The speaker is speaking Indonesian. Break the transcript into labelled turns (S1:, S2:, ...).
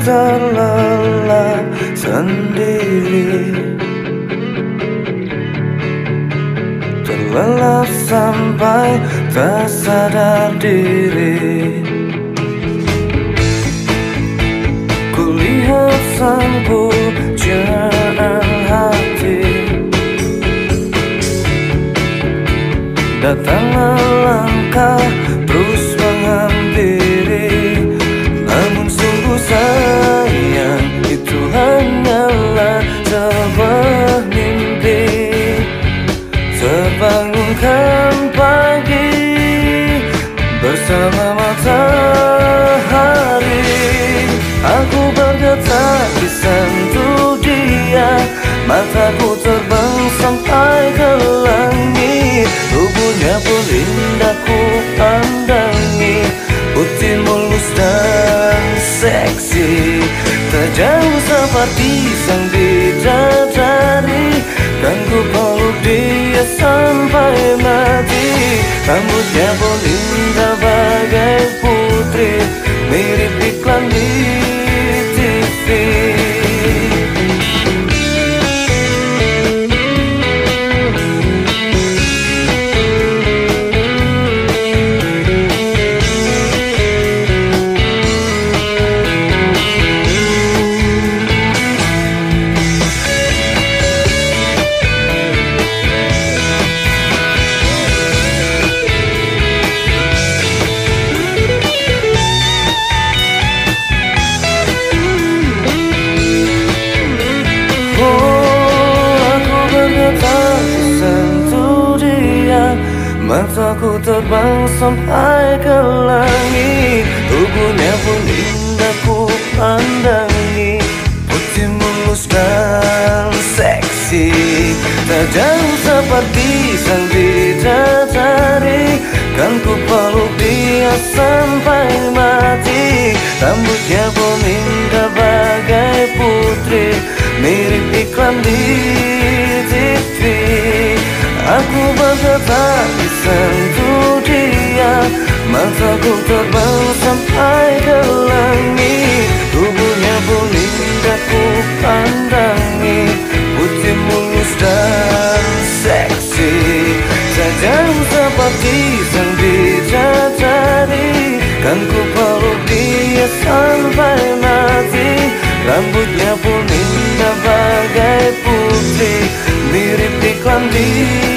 S1: terlelap sendiri, terlelap sampai tak sadar diri. Kulihat sang pujaan hati datang melangkah terus menghampiri, namun sungguh sayang itu hanyalah sebuah mimpi. Terbangunkan pagi bersama matahari, aku berkata kisah untuk dia. Mataku terbang sampai ke langit, tubuhnya pun indah ku pandangi, putih mulus dan seksi, tak jauh seperti sang bidadari. Kan ku peluk dia sampai mati, rambutnya pun indah bagai putri, mirip iklan di TV. Mataku terbang sampai ke langit, tubuhnya pun indah ku pandangi, putih mulus dan seksi, tak jauh seperti sang bidadari. Kan ku peluk dia sampai mati, rambutnya pun indah bagai putri, mirip iklan di TV. Aku berkata kisah untuk dia, mataku terbang sampai ke langit, tubuhnya pun indah ku pandangi, putih mulus dan seksi, tak jauh seperti sang bidadari. Kan ku peluk dia sampai mati, rambutnya pun indah bagai putri, mirip iklan di